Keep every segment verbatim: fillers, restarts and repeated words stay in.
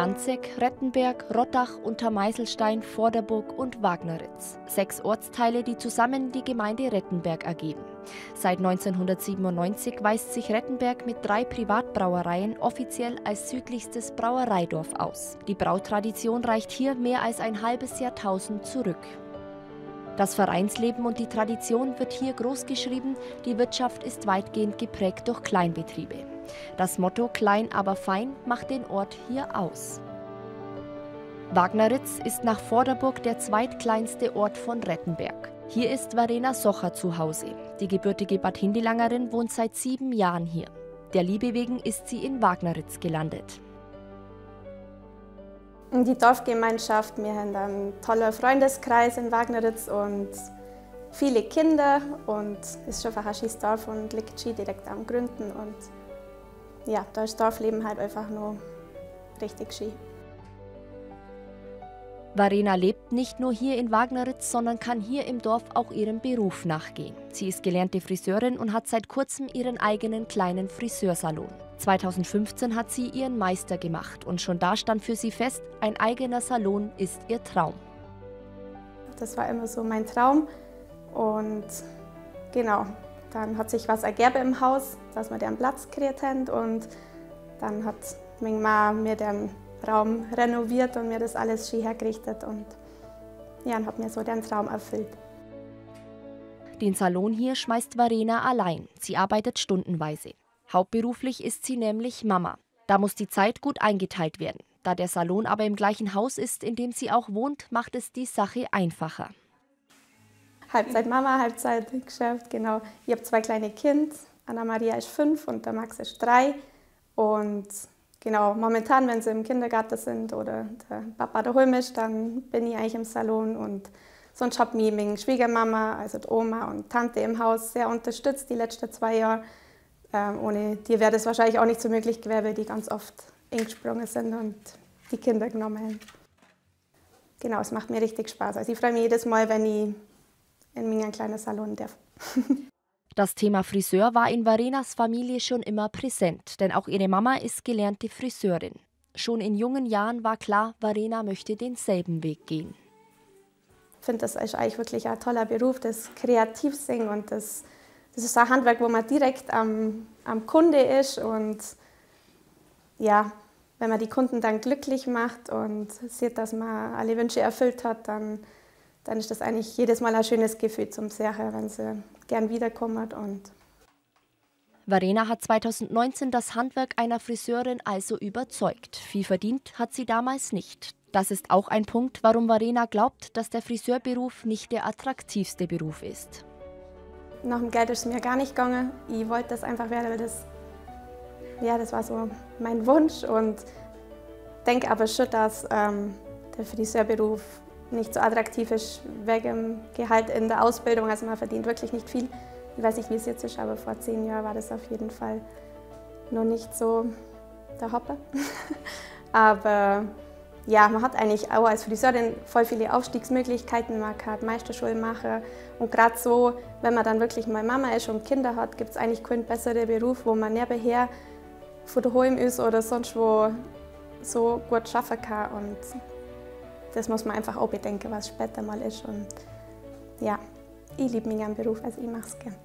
Danzig, Rettenberg, Rottach, Untermeiselstein, Vorderburg und Wagneritz. Sechs Ortsteile, die zusammen die Gemeinde Rettenberg ergeben. Seit neunzehnhundertsiebenundneunzig weist sich Rettenberg mit drei Privatbrauereien offiziell als südlichstes Brauereidorf aus. Die Brautradition reicht hier mehr als ein halbes Jahrtausend zurück. Das Vereinsleben und die Tradition wird hier großgeschrieben, die Wirtschaft ist weitgehend geprägt durch Kleinbetriebe. Das Motto »Klein, aber fein« macht den Ort hier aus. Wagneritz ist nach Vorderburg der zweitkleinste Ort von Rettenberg. Hier ist Verena Socher zu Hause. Die gebürtige Bad Hindelangerin wohnt seit sieben Jahren hier. Der Liebe wegen ist sie in Wagneritz gelandet. Die Dorfgemeinschaft, wir haben einen tollen Freundeskreis in Wagneritz und viele Kinder und es ist schon ein schönes Dorf und liegt schon direkt am Gründen und ja, da ist das Dorfleben halt einfach nur richtig schön. Verena lebt nicht nur hier in Wagneritz, sondern kann hier im Dorf auch ihrem Beruf nachgehen. Sie ist gelernte Friseurin und hat seit kurzem ihren eigenen kleinen Friseursalon. zweitausendfünfzehn hat sie ihren Meister gemacht und schon da stand für sie fest, ein eigener Salon ist ihr Traum. Das war immer so mein Traum und genau, dann hat sich was ergeben im Haus, dass wir den Platz gekriegt haben und dann hat meine Mama mir den Raum renoviert und mir das alles schön hergerichtet und ja, und hat mir so den Traum erfüllt. Den Salon hier schmeißt Verena allein. Sie arbeitet stundenweise. Hauptberuflich ist sie nämlich Mama. Da muss die Zeit gut eingeteilt werden. Da der Salon aber im gleichen Haus ist, in dem sie auch wohnt, macht es die Sache einfacher. Halbzeit Mama, Halbzeit Geschäft, genau. Ich habe zwei kleine Kinder. Anna-Maria ist fünf und der Max ist drei. Und genau, momentan, wenn sie im Kindergarten sind oder der Papa daheim ist, dann bin ich eigentlich im Salon. Und sonst habe ich meine Schwiegermama, also die Oma und Tante im Haus, sehr unterstützt die letzten zwei Jahre. Ähm, ohne die wäre das wahrscheinlich auch nicht so möglich gewesen, weil die ganz oft eingesprungen sind und die Kinder genommen haben. Genau, es macht mir richtig Spaß. Also ich freue mich jedes Mal, wenn ich in meinen kleinen Salon darf. Das Thema Friseur war in Verenas Familie schon immer präsent, denn auch ihre Mama ist gelernte Friseurin. Schon in jungen Jahren war klar, Verena möchte denselben Weg gehen. Ich finde, das ist eigentlich wirklich ein toller Beruf, das Kreativsingen und das, das ist ein Handwerk, wo man direkt am, am Kunde ist und ja, wenn man die Kunden dann glücklich macht und sieht, dass man alle Wünsche erfüllt hat, dann, dann ist das eigentlich jedes Mal ein schönes Gefühl zum Sehen, wenn sie gern wiederkommen. Und Verena hat zweitausendneunzehn das Handwerk einer Friseurin also überzeugt. Viel verdient hat sie damals nicht. Das ist auch ein Punkt, warum Verena glaubt, dass der Friseurberuf nicht der attraktivste Beruf ist. Nach dem Geld ist es mir gar nicht gegangen. Ich wollte das einfach werden, weil das, ja, das war so mein Wunsch. Und denke aber schon, dass ähm, der Friseurberuf nicht so attraktiv ist wegen dem Gehalt in der Ausbildung. Also man verdient wirklich nicht viel. Ich weiß nicht, wie es jetzt ist, aber vor zehn Jahren war das auf jeden Fall noch nicht so der Hopper. Aber ja, man hat eigentlich auch als Friseurin voll viele Aufstiegsmöglichkeiten. Man kann Meisterschule machen. Und gerade so, wenn man dann wirklich mal Mama ist und Kinder hat, gibt es eigentlich keinen besseren Beruf, wo man nebenher von daheim ist oder sonst wo so gut arbeiten kann. Und das muss man einfach auch bedenken, was später mal ist. Und ja, ich liebe meinen Beruf, also ich mache es gern.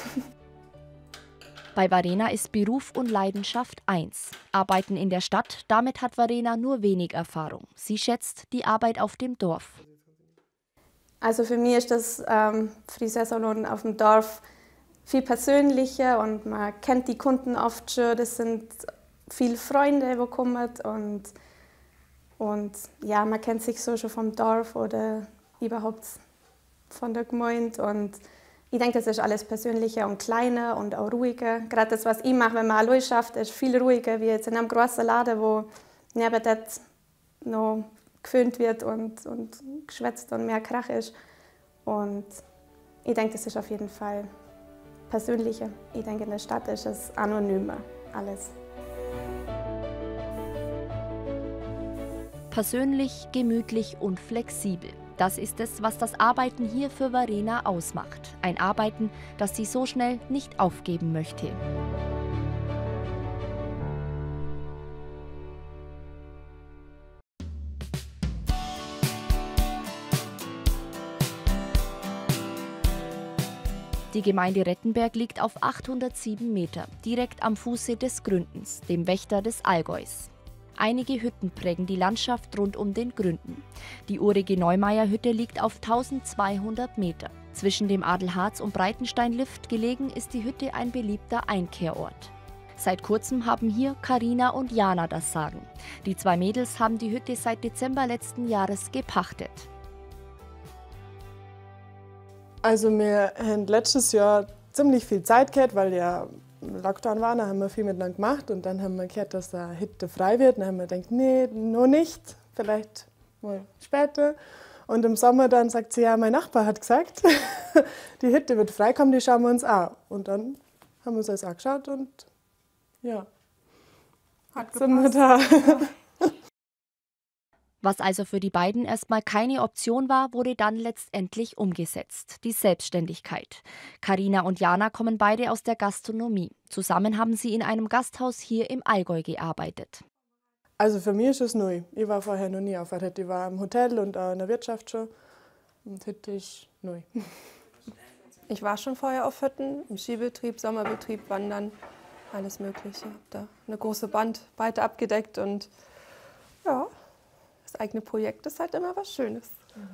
Bei Verena ist Beruf und Leidenschaft eins. Arbeiten in der Stadt, damit hat Verena nur wenig Erfahrung. Sie schätzt die Arbeit auf dem Dorf. Also für mich ist das ähm, Friseursalon auf dem Dorf viel persönlicher und man kennt die Kunden oft schon. Das sind viele Freunde, die kommen und, und ja, man kennt sich so schon vom Dorf oder überhaupt von der Gemeinde. Und ich denke, das ist alles persönlicher und kleiner und auch ruhiger. Gerade das, was ich mache, wenn man allein schafft, ist viel ruhiger wie jetzt in einem großen Laden, wo neben das noch geföhnt wird und, und geschwätzt und mehr Krach ist. Und ich denke, das ist auf jeden Fall persönlicher. Ich denke, in der Stadt ist es anonymer, alles. Persönlich, gemütlich und flexibel. Das ist es, was das Arbeiten hier für Verena ausmacht. Ein Arbeiten, das sie so schnell nicht aufgeben möchte. Die Gemeinde Rettenberg liegt auf achthundertsieben Meter, direkt am Fuße des Gründens, dem Wächter des Allgäus. Einige Hütten prägen die Landschaft rund um den Gründen. Die urige Neumeier-Hütte liegt auf tausendzweihundert Meter. Zwischen dem Adelharz und Breitensteinlift gelegen ist die Hütte ein beliebter Einkehrort. Seit kurzem haben hier Carina und Jana das Sagen. Die zwei Mädels haben die Hütte seit Dezember letzten Jahres gepachtet. Also wir haben letztes Jahr ziemlich viel Zeit gehabt, weil ja Lockdown war, dann haben wir viel miteinander gemacht und dann haben wir gehört, dass da Hütte frei wird. Dann haben wir gedacht, nee, noch nicht, vielleicht mal später. Und im Sommer dann sagt sie, ja, mein Nachbar hat gesagt, die Hütte wird frei, komm, die schauen wir uns an. Und dann haben wir uns das angeschaut und ja, Hat sind wir da. Was also für die beiden erstmal keine Option war, wurde dann letztendlich umgesetzt. Die Selbstständigkeit. Carina und Jana kommen beide aus der Gastronomie. Zusammen haben sie in einem Gasthaus hier im Allgäu gearbeitet. Also für mich ist es neu. Ich war vorher noch nie auf der Hütte. Ich war im Hotel und auch in der Wirtschaft schon. Und Hütte ist neu. Ich war schon vorher auf Hütten, im Skibetrieb, Sommerbetrieb, Wandern, alles Mögliche. Ich habe da eine große Bandbreite abgedeckt und ja, das eigene Projekt ist halt immer was Schönes.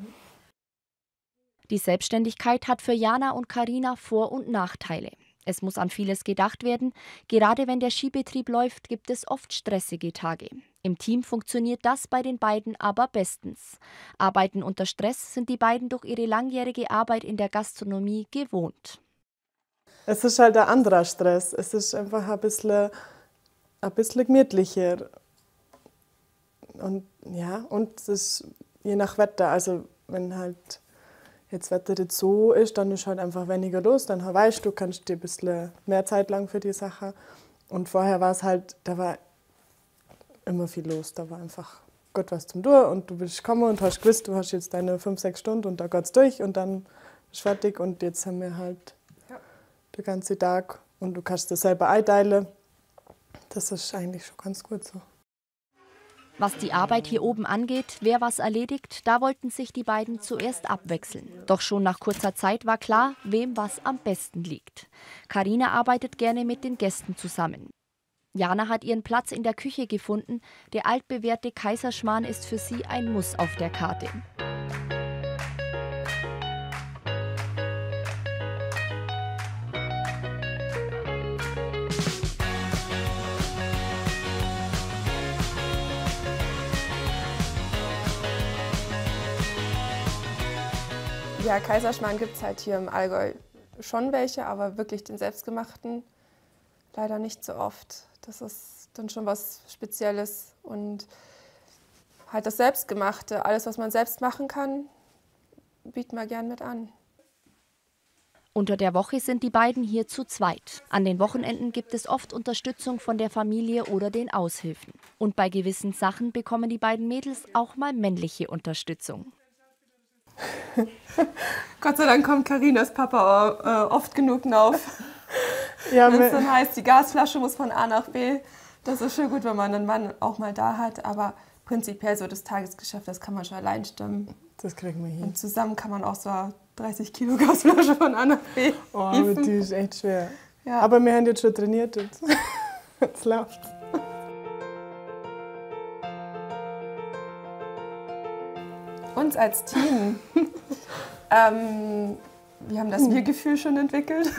Die Selbstständigkeit hat für Jana und Carina Vor- und Nachteile. Es muss an vieles gedacht werden. Gerade wenn der Skibetrieb läuft, gibt es oft stressige Tage. Im Team funktioniert das bei den beiden aber bestens. Arbeiten unter Stress sind die beiden durch ihre langjährige Arbeit in der Gastronomie gewohnt. Es ist halt ein anderer Stress. Es ist einfach ein bisschen, ein bisschen gemütlicher. Und ja, und es ist je nach Wetter. Also wenn halt jetzt Wetter jetzt so ist, dann ist halt einfach weniger los. Dann weißt du, kannst dir ein bisschen mehr Zeit lang für die Sache. Und vorher war es halt, da war immer viel los. Da war einfach Gott was zum Tun und du bist gekommen und hast gewusst, du hast jetzt deine fünf, sechs Stunden und da geht's durch und dann ist fertig. Und jetzt haben wir halt ja. den ganzen Tag und du kannst das selber einteilen. Das ist eigentlich schon ganz gut so. Was die Arbeit hier oben angeht, wer was erledigt, da wollten sich die beiden zuerst abwechseln. Doch schon nach kurzer Zeit war klar, wem was am besten liegt. Carina arbeitet gerne mit den Gästen zusammen. Jana hat ihren Platz in der Küche gefunden. Der altbewährte Kaiserschmarrn ist für sie ein Muss auf der Karte. Ja, Kaiserschmarrn gibt es halt hier im Allgäu schon welche, aber wirklich den selbstgemachten leider nicht so oft. Das ist dann schon was Spezielles und halt das Selbstgemachte, alles, was man selbst machen kann, bieten wir gern mit an. Unter der Woche sind die beiden hier zu zweit. An den Wochenenden gibt es oft Unterstützung von der Familie oder den Aushilfen. Und bei gewissen Sachen bekommen die beiden Mädels auch mal männliche Unterstützung. Gott sei Dank kommt Carinas Papa äh, oft genug auf. Ja, wenn es dann heißt, die Gasflasche muss von A nach B. Das ist schon gut, wenn man einen Mann auch mal da hat. Aber prinzipiell so das Tagesgeschäft, das kann man schon allein stemmen. Das kriegen wir hin. Und zusammen kann man auch so dreißig Kilo Gasflasche von A nach B. Oh, aber die ist echt schwer. Ja. Aber wir haben jetzt schon trainiert. Jetzt, jetzt läuft's. Uns als Team. ähm, wir haben das Wir-Gefühl schon entwickelt.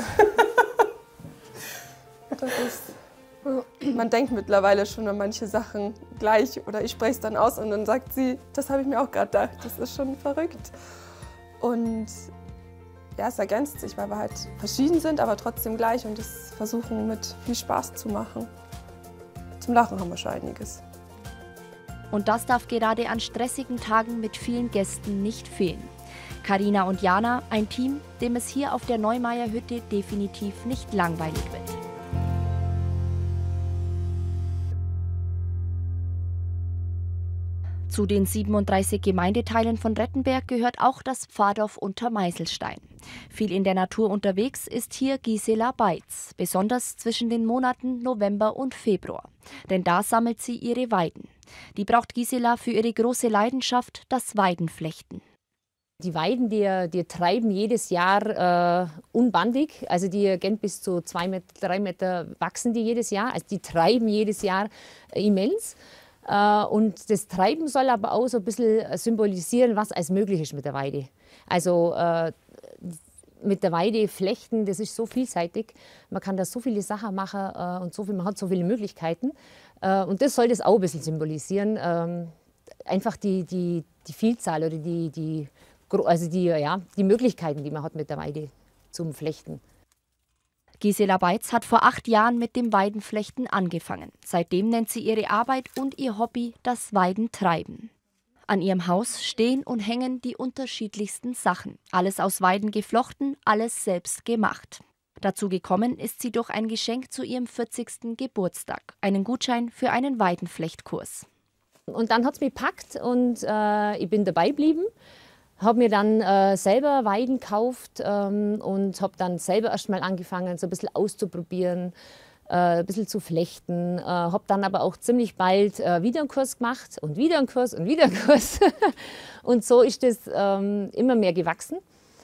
Das ist, man denkt mittlerweile schon an manche Sachen gleich oder ich spreche es dann aus und dann sagt sie, das habe ich mir auch gerade gedacht. Das ist schon verrückt. Und ja, es ergänzt sich, weil wir halt verschieden sind, aber trotzdem gleich und das versuchen mit viel Spaß zu machen. Zum Lachen haben wir schon einiges. Und das darf gerade an stressigen Tagen mit vielen Gästen nicht fehlen. Carina und Jana, ein Team, dem es hier auf der Neumeier-Hütte definitiv nicht langweilig wird. Zu den siebenunddreißig Gemeindeteilen von Rettenberg gehört auch das Pfarrdorf Untermeißelstein. Viel in der Natur unterwegs ist hier Gisela Beitz, besonders zwischen den Monaten November und Februar. Denn da sammelt sie ihre Weiden. Die braucht Gisela für ihre große Leidenschaft, das Weidenflechten. Die Weiden, die, die treiben jedes Jahr äh, unbandig, also die gehen bis zu zwei Meter, drei Meter wachsen die jedes Jahr, also die treiben jedes Jahr äh, immens. Äh, und das Treiben soll aber auch so ein bisschen symbolisieren, was als möglich ist mit der Weide. Also äh, mit der Weide flechten, das ist so vielseitig, man kann da so viele Sachen machen äh, und so viel, man hat so viele Möglichkeiten. Äh, und das soll das auch ein bisschen symbolisieren, äh, einfach die, die, die Vielzahl oder die, die Also die, ja, die Möglichkeiten, die man hat mit der Weide zum Flechten. Gisela Beitz hat vor acht Jahren mit dem Weidenflechten angefangen. Seitdem nennt sie ihre Arbeit und ihr Hobby das Weidentreiben. An ihrem Haus stehen und hängen die unterschiedlichsten Sachen. Alles aus Weiden geflochten, alles selbst gemacht. Dazu gekommen ist sie durch ein Geschenk zu ihrem vierzigsten Geburtstag. Einen Gutschein für einen Weidenflechtkurs. Und dann hat es mich gepackt und äh, ich bin dabei geblieben. Habe mir dann äh, selber Weiden gekauft ähm, und habe dann selber erst mal angefangen, so ein bisschen auszuprobieren, äh, ein bisschen zu flechten. Äh, habe dann aber auch ziemlich bald äh, wieder einen Kurs gemacht und wieder einen Kurs und wieder einen Kurs. Und so ist das ähm, immer mehr gewachsen.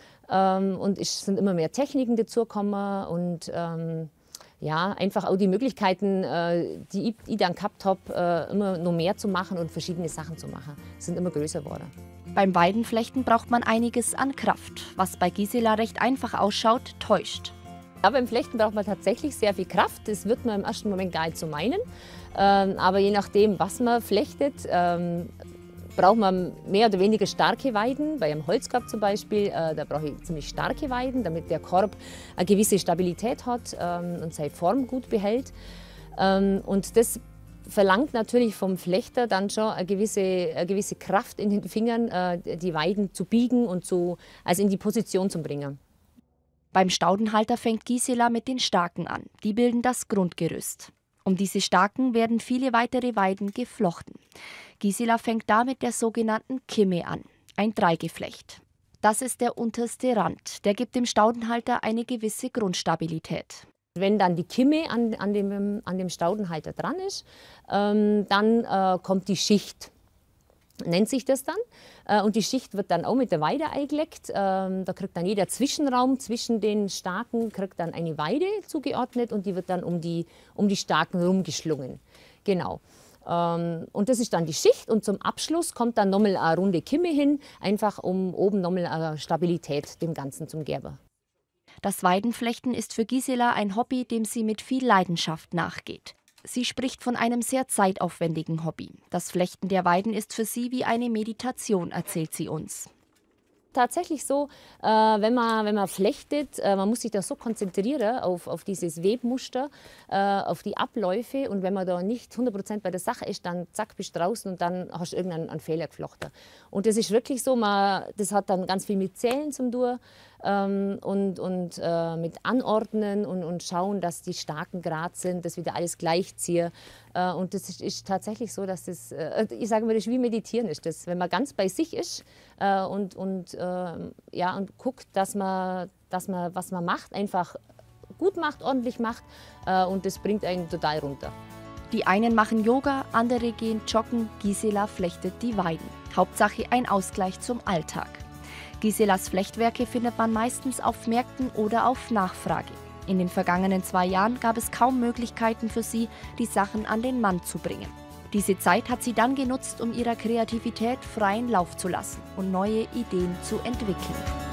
Ähm, und es sind immer mehr Techniken dazugekommen und ähm, ja, einfach auch die Möglichkeiten, äh, die ich, ich dann gehabt habe, äh, immer noch mehr zu machen und verschiedene Sachen zu machen, sind immer größer geworden. Beim Weidenflechten braucht man einiges an Kraft. Was bei Gisela recht einfach ausschaut, täuscht. Ja, beim Flechten braucht man tatsächlich sehr viel Kraft. Das wird man im ersten Moment gar nicht so meinen. Ähm, aber je nachdem, was man flechtet, ähm, braucht man mehr oder weniger starke Weiden. Bei einem Holzkorb zum Beispiel, äh, da brauche ich ziemlich starke Weiden, damit der Korb eine gewisse Stabilität hat ähm, und seine Form gut behält. Ähm, und das verlangt natürlich vom Flechter dann schon eine gewisse, eine gewisse Kraft in den Fingern, äh, die Weiden zu biegen und zu, also in die Position zu bringen. Beim Staudenhalter fängt Gisela mit den Staken an. Die bilden das Grundgerüst. Um diese Staken werden viele weitere Weiden geflochten. Gisela fängt da mit der sogenannten Kimme an, ein Dreigeflecht. Das ist der unterste Rand, der gibt dem Staudenhalter eine gewisse Grundstabilität. Wenn dann die Kimme an, an, dem, an dem Staudenhalter dran ist, ähm, dann äh, kommt die Schicht, nennt sich das dann. Äh, und die Schicht wird dann auch mit der Weide eingelegt. Ähm, da kriegt dann jeder Zwischenraum zwischen den Staken kriegt dann eine Weide zugeordnet und die wird dann um die, um die Staken rumgeschlungen. Genau. Ähm, und das ist dann die Schicht und zum Abschluss kommt dann nochmal eine runde Kimme hin, einfach um oben nochmal eine Stabilität dem Ganzen zum Gerber. Das Weidenflechten ist für Gisela ein Hobby, dem sie mit viel Leidenschaft nachgeht. Sie spricht von einem sehr zeitaufwendigen Hobby. Das Flechten der Weiden ist für sie wie eine Meditation, erzählt sie uns. Tatsächlich so, äh, wenn, man, wenn man flechtet, äh, man muss sich da so konzentrieren auf, auf dieses Webmuster, äh, auf die Abläufe. Und wenn man da nicht hundert Prozent bei der Sache ist, dann zack, bist du draußen und dann hast du irgendeinen einen Fehler geflochten. Und das ist wirklich so, man, das hat dann ganz viel mit Zählen zum tun ähm, und, und äh, mit Anordnen und, und schauen, dass die Staken gerade sind, dass wieder alles gleichziehe. Äh, und das ist, ist tatsächlich so, dass das, äh, ich sage mal, das ist wie Meditieren ist das, wenn man ganz bei sich ist äh, und, und äh, ja, und guckt, dass man, dass man, was man macht, einfach gut macht, ordentlich macht äh, und das bringt einen total runter. Die einen machen Yoga, andere gehen joggen, Gisela flechtet die Weiden. Hauptsache ein Ausgleich zum Alltag. Giselas Flechtwerke findet man meistens auf Märkten oder auf Nachfrage. In den vergangenen zwei Jahren gab es kaum Möglichkeiten für sie, die Sachen an den Mann zu bringen. Diese Zeit hat sie dann genutzt, um ihrer Kreativität freien Lauf zu lassen und neue Ideen zu entwickeln.